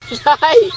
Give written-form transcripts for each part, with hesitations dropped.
đây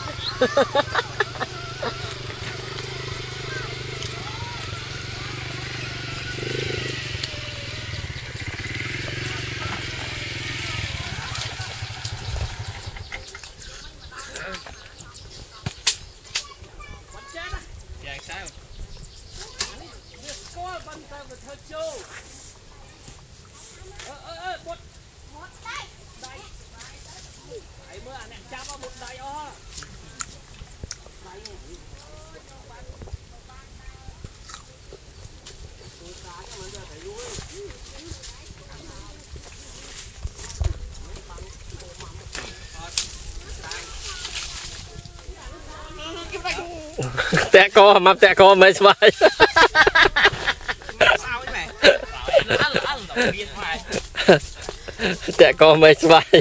tẹt co mập tẹt co mấy bài tẹt co mấy bài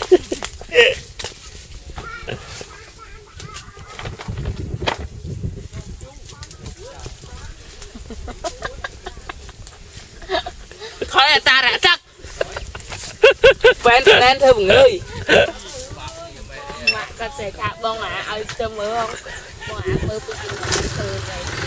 khỏi là ta đã chắc quen thưa mọi người mà con sẽ thả bông à ao cho mưa không bông à mưa bữa từ